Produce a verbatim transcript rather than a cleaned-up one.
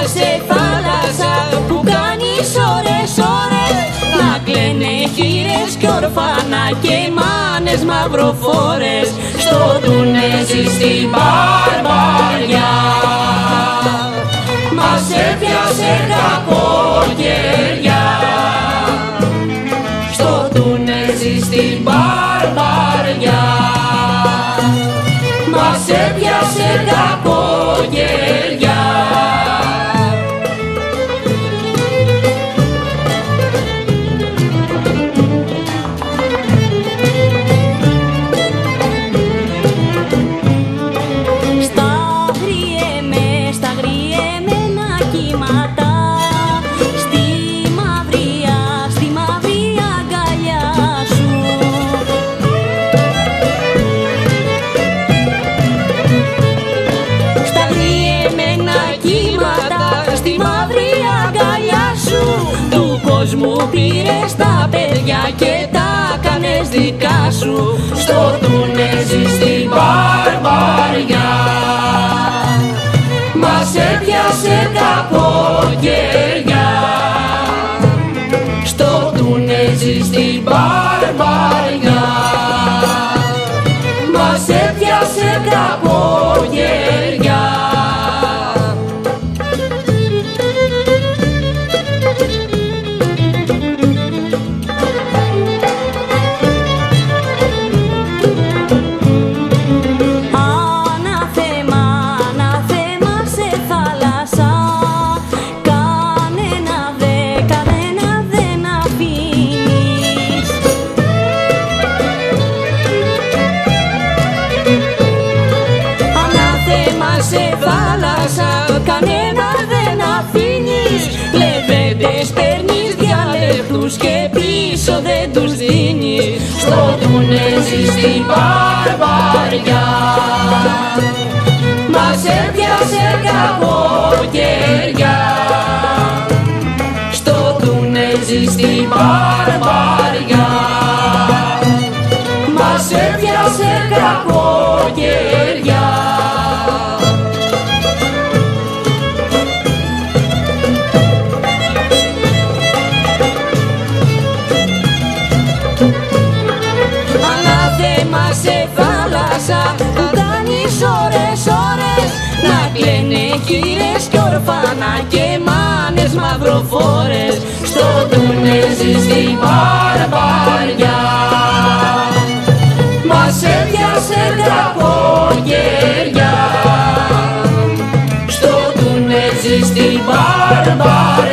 σε θάλασσα που κάνεις ώρες ώρες να κλαίνε χήρες κι ορφανά και μάνες μαυροφόρες στο Τουνέζι στην Μπαρμπαριά. Μας έπιασε κακοκαιριά στο Τουνέζι στην Μπαρμπαριά. Μας έπιασε κακοκαιριά. Μου πήρες τα παιδιά και τα κάνες δικά σου στο Τουνέζι στην Μπαρμπαριά. Μας έπιασε κακοκαιριά στο Τουνέζι στην Μπαρμπαριά. Μας έπιασε κακοκαιριά. Κανένα δεν αφήνεις, λεβέντες παίρνεις διαλέχτους και πίσω δεν τους δίνεις στο Τουνέζι στην Μπαρμπαριά. Μας έπιασε κακοκαιριά στο Τουνέζι στην Μπαρμπαριά. Μας έπιασε κακοκαιριά. Σε θάλασσα που κάνεις ώρες ώρες να κλαίνε χήρες κι ορφανά και μάνες μαυροφόρες στο Τουνέζι στην Μπαρμπαριά. Μας έπιασε κακοκαιριά στο Τουνέζι στην Μπαρμπαριά.